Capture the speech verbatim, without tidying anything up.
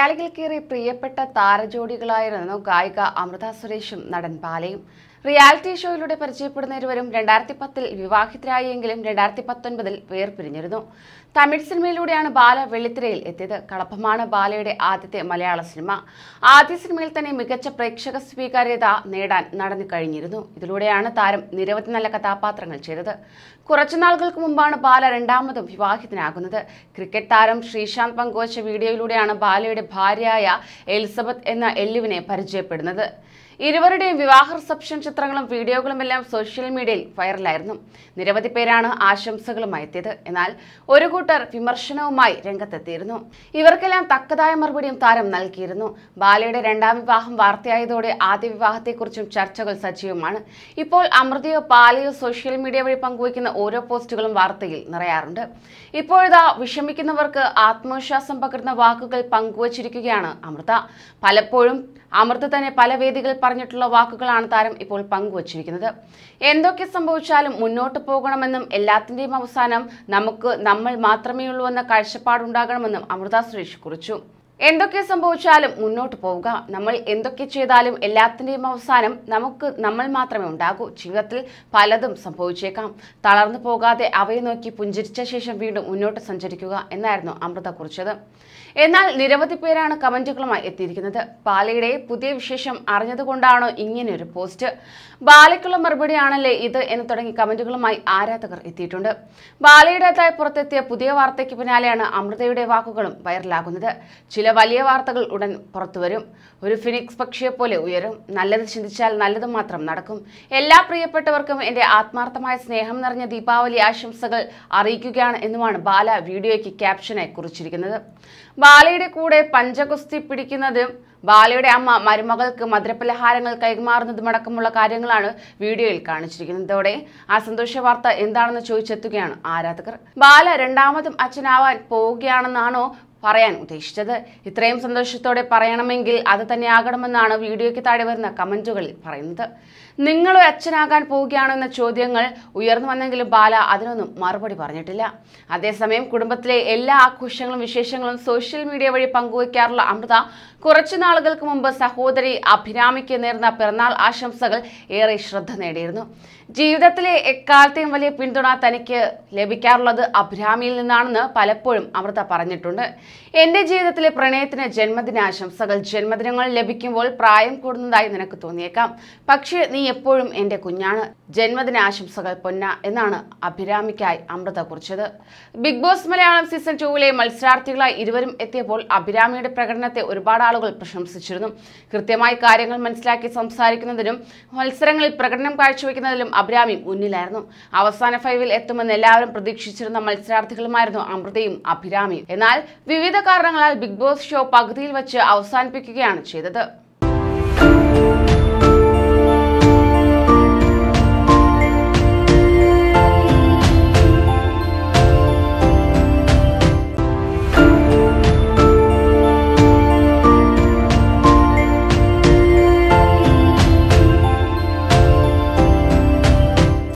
മലയാളികൾക്കേറെ പ്രിയപ്പെട്ട താരജോഡികളായിരുന്നു ഗായിക അമൃത സുരേഷും നടൻ ബാലയും. റിയാലിറ്റി ഷോയിലൂടെ പരിചയപ്പെടുന്ന ഇരുവരും രണ്ടായിരത്തി പത്തിൽ വിവാഹിതരായെങ്കിലും രണ്ടായിരത്തി പത്തൊൻപതിൽ വേർപിരിഞ്ഞിരുന്നു. തമിഴ് സിനിമയിലൂടെയാണ് ബാല വെള്ളിത്തിരയിൽ എത്തിയത്. കളഭമാണ് ബാലയുടെ ആദ്യത്തെ മലയാള സിനിമ. ആദ്യ സിനിമയിൽ തന്നെ മികച്ച പ്രേക്ഷക സ്വീകാര്യത നേടാൻ നടന്നു കഴിഞ്ഞിരുന്നു. ഇതിലൂടെയാണ് താരം നിരവധി നല്ല കഥാപാത്രങ്ങൾ ചെയ്തത്. കുറച്ചു നാളുകൾക്ക് മുമ്പാണ് ബാല രണ്ടാമതും വിവാഹിതനാകുന്നത്. ക്രിക്കറ്റ് താരം ശ്രീശാന്ത് പങ്കുവച്ച വീഡിയോയിലൂടെയാണ് ബാലയുടെ ഭാര്യയായ എലിസബത്ത് എന്ന എല്ലുവിനെ പരിചയപ്പെടുന്നത്. ഇരുവരുടെയും വിവാഹ റിസപ്ഷൻ ചിത്രങ്ങളും വീഡിയോകളും എല്ലാം സോഷ്യൽ മീഡിയയിൽ വൈറലായിരുന്നു. നിരവധി പേരാണ് ആശംസകളുമായി എത്തിയത്. എന്നാൽ ഒരു കൂട്ടർ വിമർശനവുമായി രംഗത്തെത്തിയിരുന്നു. ഇവർക്കെല്ലാം തക്കതായ മറുപടിയും താരം നൽകിയിരുന്നു. ബാലയുടെ രണ്ടാം വിവാഹം വാർത്തയായതോടെ ആദ്യ വിവാഹത്തെക്കുറിച്ചും ചർച്ചകൾ സജീവമാണ്. ഇപ്പോൾ അമൃതയോ ബാലയോ സോഷ്യൽ മീഡിയ വഴി പങ്കുവയ്ക്കുന്ന ഓരോ പോസ്റ്റുകളും വാർത്തയിൽ നിറയാറുണ്ട്. ഇപ്പോഴിതാ വിഷമിക്കുന്നവർക്ക് ആത്മവിശ്വാസം പകരുന്ന വാക്കുകൾ പങ്കുവച്ചിരിക്കുകയാണ് അമൃത. പലപ്പോഴും അമൃത തന്നെ പല വേദികളിൽ പറഞ്ഞിട്ടുള്ള വാക്കുകളാണ് താരം ഇപ്പോൾ പങ്കുവച്ചിരിക്കുന്നത്. എന്തൊക്കെ സംഭവിച്ചാലും മുന്നോട്ട് പോകണമെന്നും എല്ലാത്തിന്റെയും അവസാനം നമുക്ക് നമ്മൾ മാത്രമേ ഉള്ളൂ എന്ന കാഴ്ചപ്പാടുണ്ടാകണമെന്നും അമൃത സുരേഷ് കുറിച്ചു. എന്തൊക്കെ സംഭവിച്ചാലും മുന്നോട്ട് പോവുക. നമ്മൾ എന്തൊക്കെ ചെയ്താലും എല്ലാത്തിന്റെയും അവസാനം നമുക്ക് നമ്മൾ മാത്രമേ ഉണ്ടാകൂ. ജീവിതത്തിൽ പലതും സംഭവിച്ചേക്കാം. തളർന്നു പോകാതെ അവയെ നോക്കി പുഞ്ചിരിച്ച ശേഷം വീണ്ടും മുന്നോട്ട് സഞ്ചരിക്കുക എന്നായിരുന്നു അമൃത കുറിച്ചത്. എന്നാൽ നിരവധി പേരാണ് കമന്റുകളുമായി എത്തിയിരിക്കുന്നത്. ബാലയുടെ പുതിയ വിശേഷം അറിഞ്ഞതുകൊണ്ടാണോ ഇങ്ങനെയൊരു പോസ്റ്റ്? ബാലയ്ക്കുള്ള മറുപടിയാണല്ലേ ഇത് എന്ന് തുടങ്ങി കമന്റുകളുമായി ആരാധകർ എത്തിയിട്ടുണ്ട്. ബാലയുടേതായി പുറത്തെത്തിയ പുതിയ വാർത്തയ്ക്ക് പിന്നാലെയാണ് അമൃതയുടെ വാക്കുകളും വൈറലാകുന്നത്. ചില വലിയ വാർത്തകൾ ഉടൻ പുറത്തുവരും. ഒരു ഫിനിക്സ് പക്ഷിയെ പോലെ ഉയരും. നല്ലത് ചിന്തിച്ചാൽ നല്ലത് മാത്രം നടക്കും. എല്ലാ പ്രിയപ്പെട്ടവർക്കും എന്റെ ആത്മാർത്ഥമായ സ്നേഹം നിറഞ്ഞ ദീപാവലി ആശംസകൾ അറിയിക്കുകയാണ് എന്നുമാണ് ബാല വീഡിയോയ്ക്ക് ക്യാപ്ഷനായി കുറിച്ചിരിക്കുന്നത്. ബാലയുടെ കൂടെ പഞ്ചഗുസ്തി പിടിക്കുന്നതും ബാലയുടെ അമ്മ മരുമകൾക്ക് മധുരപലഹാരങ്ങൾ കൈമാറുന്നതുമടക്കമുള്ള കാര്യങ്ങളാണ് വീഡിയോയിൽ കാണിച്ചിരിക്കുന്നതോടെ ആ സന്തോഷ വാർത്ത എന്താണെന്ന് ചോദിച്ചെത്തുകയാണ് ആരാധകർ. ബാല രണ്ടാമതും അച്ഛനാവാൻ പോവുകയാണെന്നാണോ പറയാൻ ഉദ്ദേശിച്ചത്? ഇത്രയും സന്തോഷത്തോടെ പറയണമെങ്കിൽ അത് തന്നെ ആകണമെന്നാണ് വീഡിയോയ്ക്ക് താഴെ വരുന്ന കമന്റുകളിൽ പറയുന്നത്. നിങ്ങളോ അച്ഛനാകാൻ പോവുകയാണോ എന്ന ചോദ്യങ്ങൾ ഉയർന്നു വന്നെങ്കിലും ബാല അതിനൊന്നും മറുപടി പറഞ്ഞിട്ടില്ല. അതേസമയം കുടുംബത്തിലെ എല്ലാ ആഘോഷങ്ങളും വിശേഷങ്ങളും സോഷ്യൽ മീഡിയ വഴി പങ്കുവയ്ക്കാറുള്ള അമൃത കുറച്ചു നാളുകൾക്ക് മുമ്പ് സഹോദരി അഭിരാമിക്ക് നേർന്ന പിറന്നാൾ ആശംസകൾ ഏറെ ശ്രദ്ധ നേടിയിരുന്നു. ജീവിതത്തിലെ എക്കാലത്തെയും വലിയ പിന്തുണ തനിക്ക് ലഭിക്കാറുള്ളത് അഭിരാമിയിൽ നിന്നാണെന്ന് പലപ്പോഴും അമൃത പറഞ്ഞിട്ടുണ്ട്. എന്റെ ജീവിതത്തിലെ പ്രണയത്തിന് ജന്മദിനാശംസകൾ. ജന്മദിനങ്ങൾ ലഭിക്കുമ്പോൾ പ്രായം കൂടുന്നതായി നിനക്ക് തോന്നിയേക്കാം, പക്ഷേ നീ എപ്പോഴും എന്റെ കുഞ്ഞാണ്. ജന്മദിനാശംസകൾ പൊന്ന എന്നാണ് അഭിരാമിക്കായി അമൃത കുറിച്ചത്. ബിഗ് ബോസ് മലയാളം സീസൺ ടൂവിലെ മത്സരാർത്ഥികളായി ഇരുവരും എത്തിയപ്പോൾ അഭിരാമിയുടെ പ്രകടനത്തെ ഒരുപാട് ആളുകൾ പ്രശംസിച്ചിരുന്നു. കൃത്യമായി കാര്യങ്ങൾ മനസ്സിലാക്കി സംസാരിക്കുന്നതിനും മത്സരങ്ങളിൽ പ്രകടനം കാഴ്ചവെക്കുന്നതിലും അഭിരാമി മുന്നിലായിരുന്നു. അവസാന ഫൈവിൽ എത്തുമെന്ന് എല്ലാവരും പ്രതീക്ഷിച്ചിരുന്ന മത്സരാർത്ഥികളുമായിരുന്നു അമൃതയും അഭിരാമിയും. എന്നാൽ വിവിധ കാരണങ്ങളാൽ ബിഗ് ബോസ് ഷോ പകുതിയിൽ വെച്ച് അവസാനിപ്പിക്കുകയാണ് ചെയ്തത്.